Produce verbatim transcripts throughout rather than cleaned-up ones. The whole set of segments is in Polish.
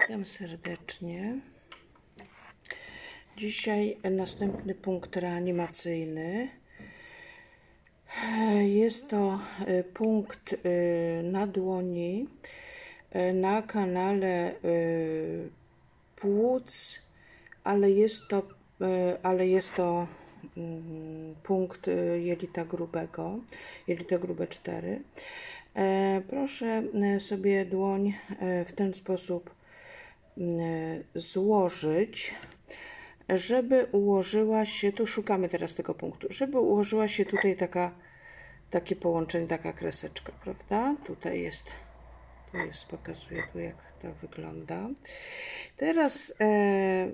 Witam serdecznie. Dzisiaj następny punkt reanimacyjny. Jest to punkt na dłoni na kanale płuc, ale jest to, ale jest to punkt jelita grubego, jelita grube cztery. Proszę sobie dłoń w ten sposób złożyć, żeby ułożyła się, tu szukamy teraz tego punktu, żeby ułożyła się tutaj taka, takie połączenie, taka kreseczka, prawda? Tutaj jest, tu jest, pokazuję tu, jak to wygląda. Teraz e,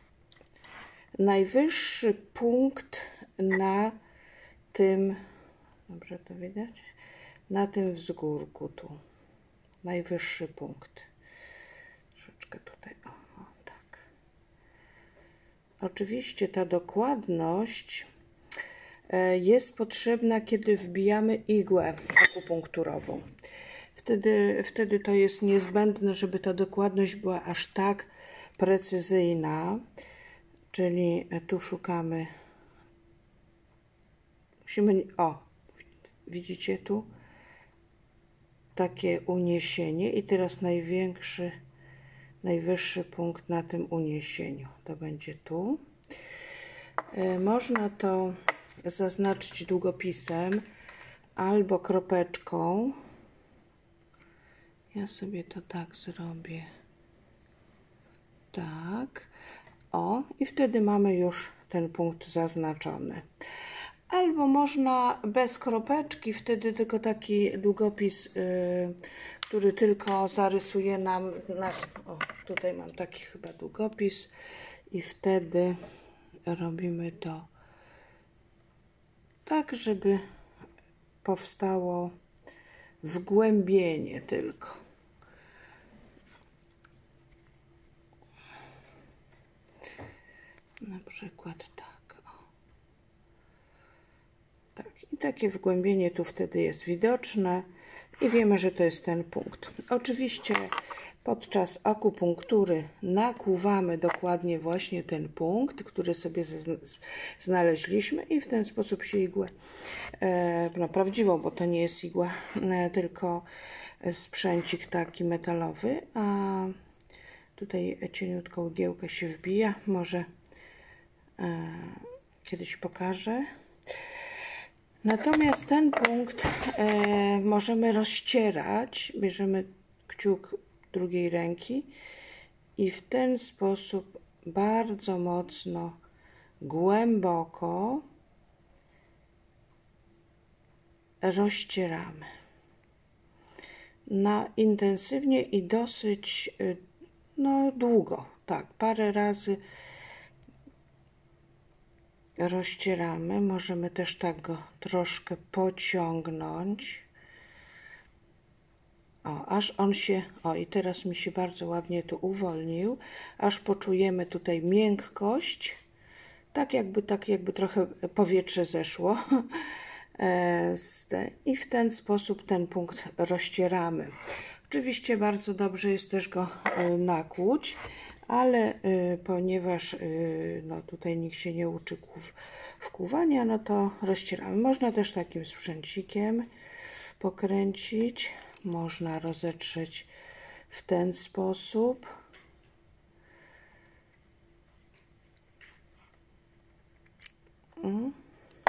najwyższy punkt na tym, dobrze to widać? Na tym wzgórku tu, najwyższy punkt. Troszeczkę tutaj, o, o, tak. Oczywiście ta dokładność jest potrzebna, kiedy wbijamy igłę akupunkturową. Wtedy, wtedy to jest niezbędne, żeby ta dokładność była aż tak precyzyjna. Czyli tu szukamy, musimy, o, widzicie tu? Takie uniesienie i teraz największy, najwyższy punkt na tym uniesieniu. To będzie tu. Można to zaznaczyć długopisem albo kropeczką. Ja sobie to tak zrobię. Tak. O, i wtedy mamy już ten punkt zaznaczony. Albo można bez kropeczki, wtedy tylko taki długopis, yy, który tylko zarysuje nam, na, o, tutaj mam taki chyba długopis i wtedy robimy to tak, żeby powstało wgłębienie tylko. Na przykład tak. Tak, i takie wgłębienie tu wtedy jest widoczne i wiemy, że to jest ten punkt. Oczywiście podczas akupunktury nakłuwamy dokładnie właśnie ten punkt, który sobie znaleźliśmy i w ten sposób się igłę, e, no prawdziwą, bo to nie jest igła, e, tylko sprzęcik taki metalowy, a tutaj cieniutką igiełkę się wbija, może e, kiedyś pokażę. Natomiast ten punkt e, możemy rozcierać, bierzemy kciuk drugiej ręki i w ten sposób bardzo mocno, głęboko rozcieramy. Na intensywnie i dosyć no, długo, tak, parę razy rozcieramy. Możemy też tak go troszkę pociągnąć. O, aż on się, o i teraz mi się bardzo ładnie tu uwolnił, aż poczujemy tutaj miękkość, tak jakby, tak jakby trochę powietrze zeszło. I w ten sposób ten punkt rozcieramy. Oczywiście bardzo dobrze jest też go nakłuć, ale y, ponieważ y, no, tutaj nikt się nie uczy wkuwania, no to rozcieramy. Można też takim sprzęcikiem pokręcić, można rozetrzeć w ten sposób. Mm.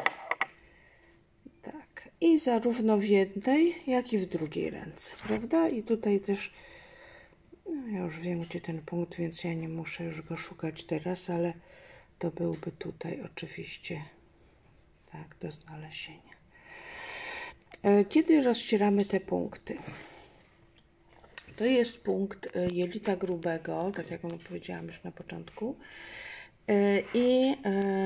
Tak, i zarówno w jednej, jak i w drugiej ręce, prawda? I tutaj też no, ja już wiem, gdzie ten punkt, więc ja nie muszę już go szukać teraz, ale to byłby tutaj oczywiście tak do znalezienia. Kiedy rozcieramy te punkty? To jest punkt jelita grubego, tak jak wam powiedziałam już na początku. I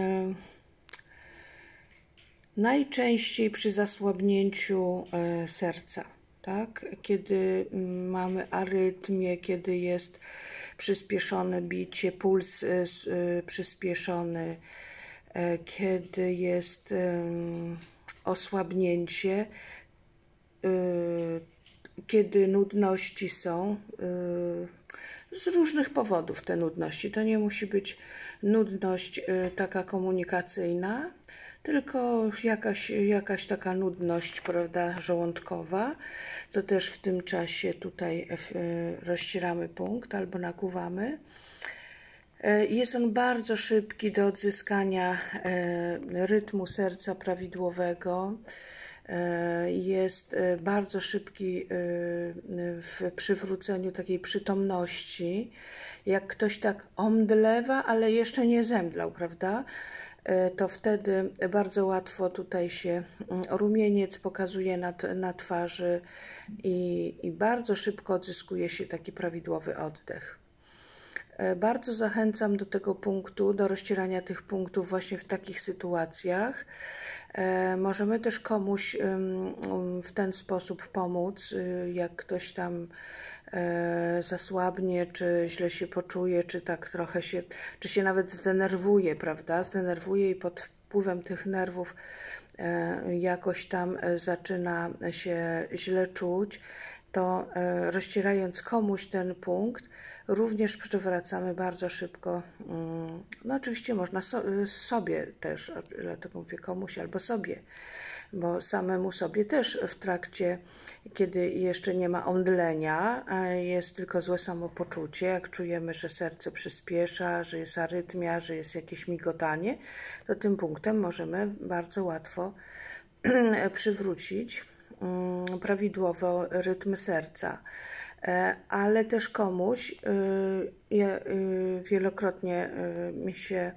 najczęściej przy zasłabnięciu serca. Tak? Kiedy mamy arytmię, kiedy jest przyspieszone bicie, puls przyspieszony, kiedy jest osłabnięcie, kiedy nudności są, z różnych powodów te nudności. To nie musi być nudność taka komunikacyjna, tylko jakaś, jakaś taka nudność, prawda, żołądkowa. To też w tym czasie tutaj rozcieramy punkt albo nakuwamy. Jest on bardzo szybki do odzyskania rytmu serca prawidłowego. Jest bardzo szybki w przywróceniu takiej przytomności. Jak ktoś tak omdlewa, ale jeszcze nie zemdlał, prawda? To wtedy bardzo łatwo tutaj się rumieniec pokazuje na, na twarzy i, i bardzo szybko odzyskuje się taki prawidłowy oddech. Bardzo zachęcam do tego punktu, do rozcierania tych punktów właśnie w takich sytuacjach. Możemy też komuś w ten sposób pomóc, jak ktoś tam zasłabnie, czy źle się poczuje, czy tak trochę się, czy się nawet zdenerwuje, prawda? Zdenerwuje i pod wpływem tych nerwów jakoś tam zaczyna się źle czuć, to rozcierając komuś ten punkt, również przywracamy bardzo szybko, no oczywiście można so, sobie też, dlatego mówię komuś albo sobie, bo samemu sobie też w trakcie, kiedy jeszcze nie ma omdlenia, jest tylko złe samopoczucie, jak czujemy, że serce przyspiesza, że jest arytmia, że jest jakieś migotanie, to tym punktem możemy bardzo łatwo przywrócić prawidłowo rytm serca. Ale też komuś, ja, wielokrotnie mi się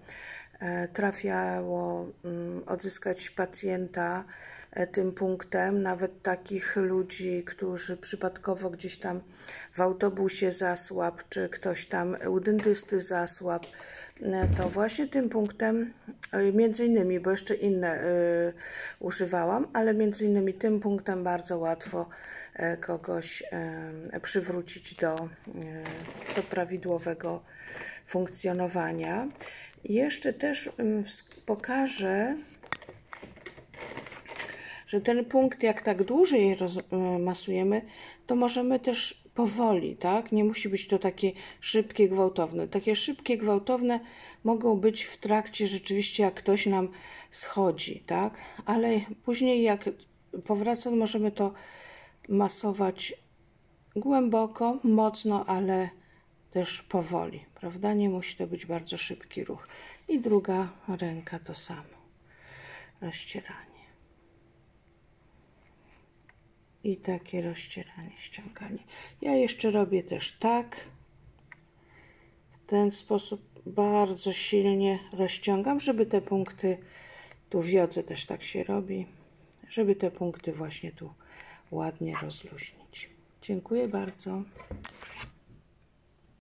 trafiało odzyskać pacjenta tym punktem, nawet takich ludzi, którzy przypadkowo gdzieś tam w autobusie zasłabł, czy ktoś tam u dentysty zasłabł, to właśnie tym punktem, między innymi, bo jeszcze inne y, używałam, ale między innymi tym punktem bardzo łatwo y, kogoś y, przywrócić do, y, do prawidłowego funkcjonowania. I jeszcze też y, pokażę, że ten punkt, jak tak dłużej masujemy, to możemy też powoli, tak? Nie musi być to takie szybkie, gwałtowne. Takie szybkie, gwałtowne mogą być w trakcie rzeczywiście, jak ktoś nam schodzi, tak? Ale później jak powraca, możemy to masować głęboko, mocno, ale też powoli, prawda? Nie musi to być bardzo szybki ruch. I druga ręka to samo. Rozcieranie. I takie rozcieranie, ściąganie. Ja jeszcze robię też tak. W ten sposób bardzo silnie rozciągam, żeby te punkty, tu w jodze też tak się robi, żeby te punkty właśnie tu ładnie rozluźnić. Dziękuję bardzo.